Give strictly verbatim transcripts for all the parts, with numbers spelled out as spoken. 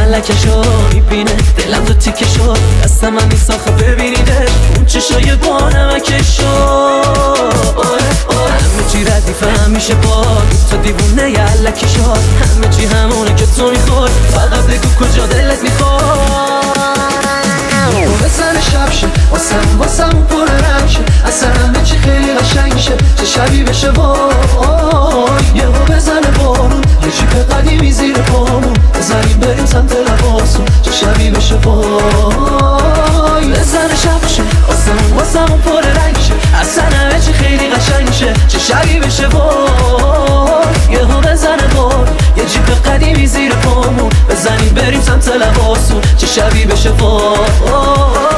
فلکشو میبینه دلم دو تیکه شد دستم هم نیست آخه ببینیدش اون چشای با نمکشو همه چی ردیفه همیشه باد تا دیوونه یه علکی شد همه چی همونه که تو میخواد فقط بگو کجا دلت میخواد بزن شب شه واسم واسم پر رنگ شه اصلا همه چی خیلی قشنگ شه چه شبی بشه وای یهو بزنه بارون یه جیپ قدیمی زیر پامون بزنیم بریم سمت لباسون چه شبی بشه وای بزن شب شه واسم واسم پر رنگ شه اصلا همه چی خیلی قشنگ شه چه شبی بشه وای یهو بزنه بارون یه جیپ قدیمی زیر پامون بزنیم بریم سمت لباسون چه شبی بشه وای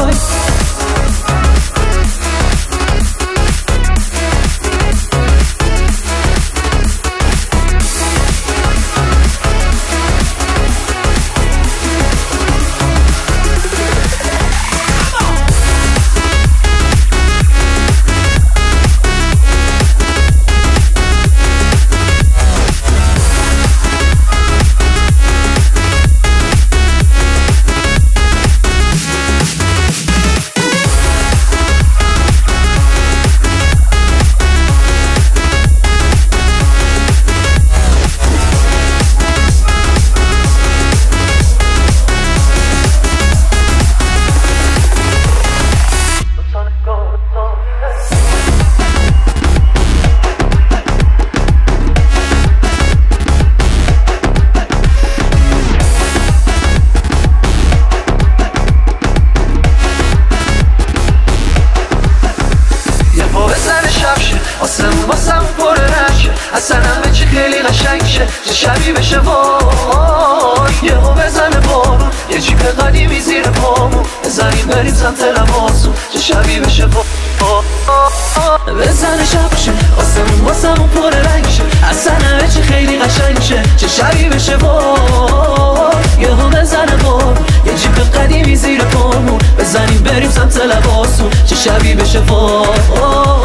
واسم واسم پر رنگ اصلا همه چی خیلی قشنگ شه چه شبی بشه وای یهو بزنه بارون یه جیپ قدیمی زیر پامون بزنیم بریم سمت لباسون چه شبی بشه وای بزن شب شه واسم واسم پر رنگ شه اصلا همه چی خیلی قشنگ شه چه شبی بشه وای یهو بزنه بارون یه جیپ قدیمی زیر پامون بزنیم بریم سمت لباسون چه شبی بشه وای